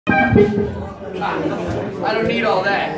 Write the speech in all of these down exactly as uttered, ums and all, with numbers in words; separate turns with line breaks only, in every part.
I don't need all that.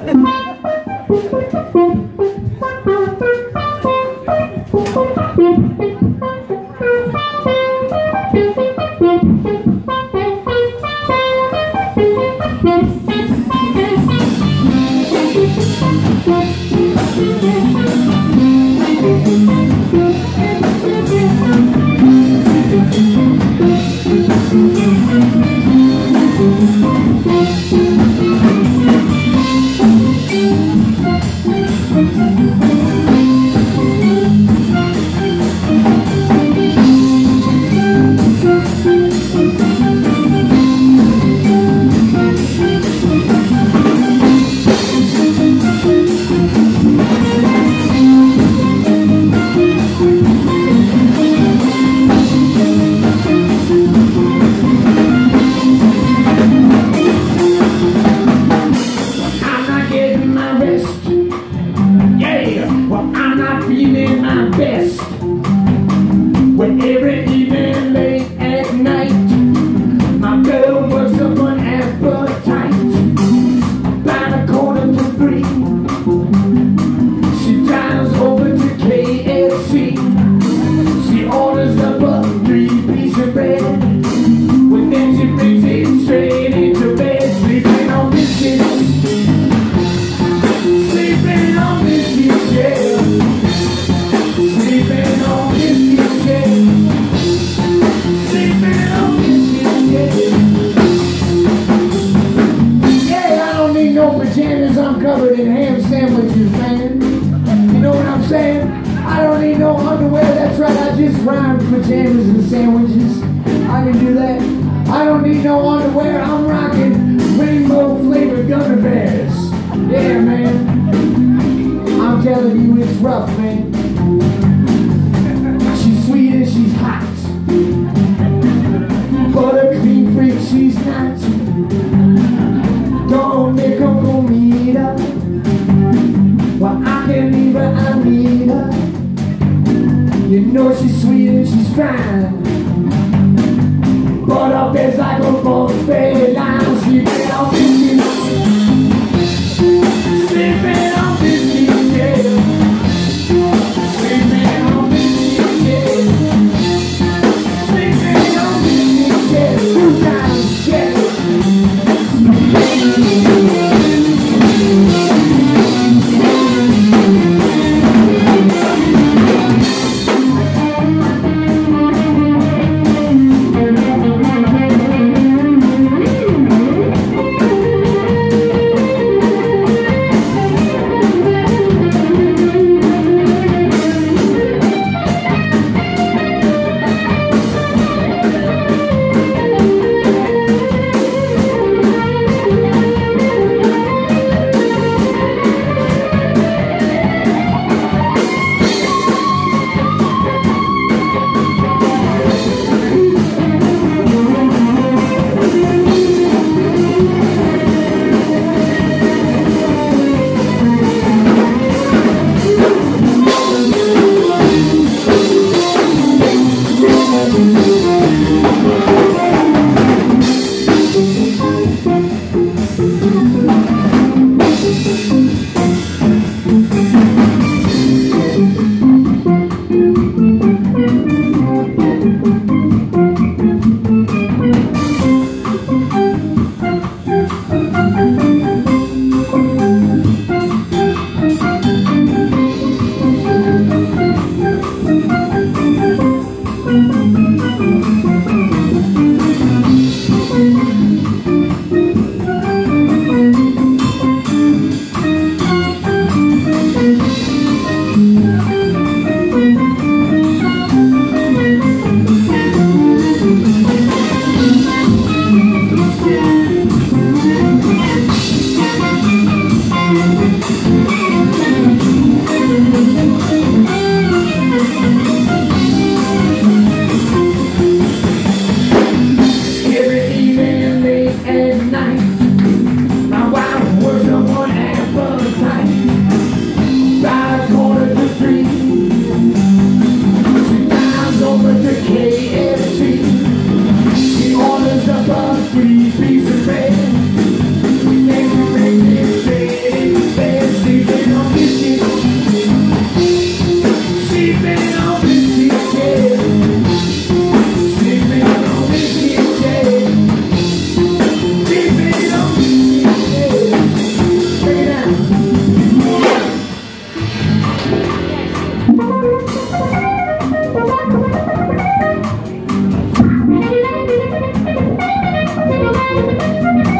Pajamas and sandwiches, I can do that. I don't need no underwear, I'm rocking rainbow flavored gummy bears. Yeah, man, I'm telling you it's rough, man. She's sweet and she's hot, buttercream freak, she's not. Don't make her go meet her. Well, I can't leave her, I need her. You know she's sweet and she's fine, but up there's like a buffet line. Sleeping on biscuits, sleeping on biscuits, yeah. go.